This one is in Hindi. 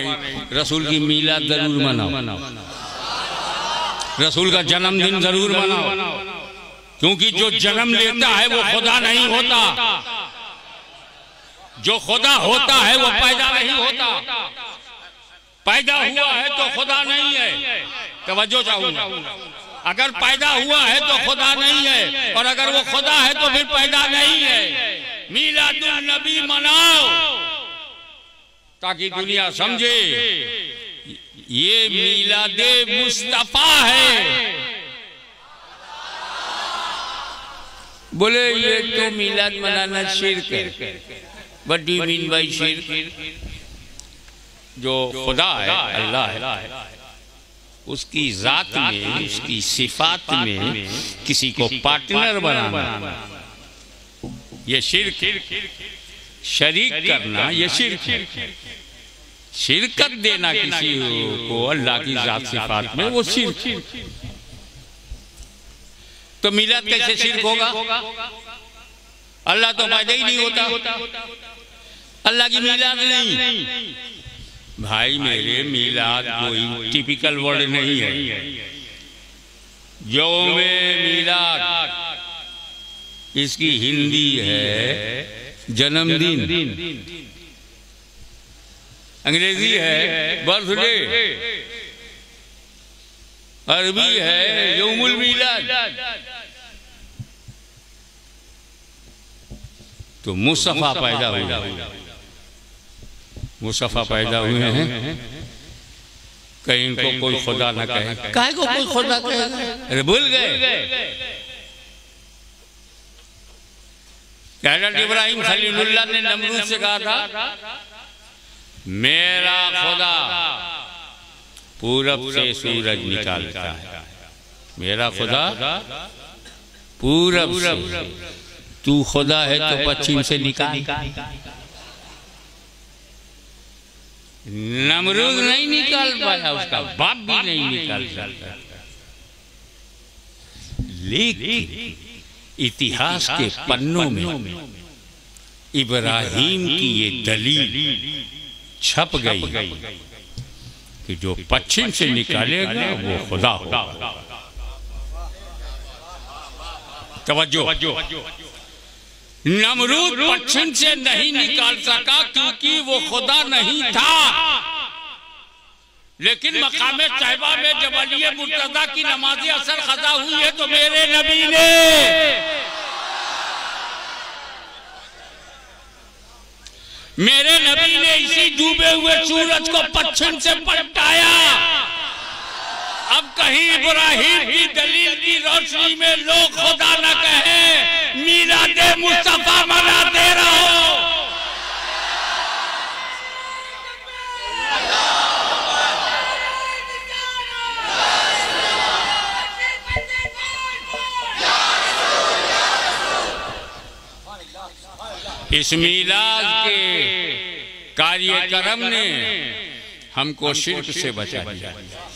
नहीं, रसूल की मीलाद जरूर मनाओ, रसूल का जन्मदिन जरूर मनाओ, क्योंकि जो जन्म लेता है वो खुदा नहीं होता, जो खुदा होता है वो पैदा नहीं होता। पैदा हुआ है तो खुदा नहीं है, तवज्जो चाहूंगा। अगर पैदा हुआ है तो खुदा नहीं है, और अगर वो खुदा है तो फिर पैदा नहीं है। मीलादुन नबी मनाओ ताकि दुनिया समझे ये मीलादे मुस्तफा है। बोले ये तो मीलाद मनाना शिर्क है। What do you mean by शिर्क? जो खुदा है, अल्लाह है, उसकी जात में, उसकी सिफात में किसी को पार्टनर बनाना, ये शिर्क। शरीक करना ये शिर्क। शिरकत देना किसी को अल्लाह की जात सिफात में, वो शिर्क। तो मिलाद कैसे शिर्क होगा? अल्लाह तो पैदा ही नहीं होता, अल्लाह की मिलाद नहीं। भाई मेरे, मिलाद कोई टिपिकल वर्ड नहीं है। यौमे मिलाद इसकी हिंदी है जन्मदिन, अंग्रेजी है बर्थडे, अरबी है यौमुल मिलाद। तो मुस्तफा पैदा हुआ, मुस्तफा पैदा हुए हैं, कहीं इनको कोई खुदा न कहे। काहे को कोई खुदा कहेगा? अरे भूल गए, हज़रत इब्राहिम खलीलुल्लाह ने नमरूद से कहा था, मेरा खुदा पूरब से सूरज निकालता है, मेरा खुदा पूरब से। तू खुदा है तो पश्चिम से निकाल। नमरूद नहीं निकाल पाया, उसका बाप भी नहीं निकाल सकता। लेकिन इतिहास के पन्नों में इब्राहिम की ये दलील छप गई कि जो पश्चिम से निकालेगा वो खुदा होगा। तवज्जो, नमरूद पश्चिम से नहीं निकाल सका क्योंकि वो खुदा नहीं था। लेकिन मकामे तैयबा में जब अली मुर्तजा की नमाज़े असर क़ज़ा हुई है तो मेरे नबी ने इसी डूबे हुए सूरज को पश्चिम से पलटाया। अब कहीं इब्राहिम की दलील की रोशनी में लोग खुदा न कहे, मीलादे मुस्तफा मनाते रहो। इस मीलाद के कार्यक्रम ने हमको शिर्क से बचा दिया।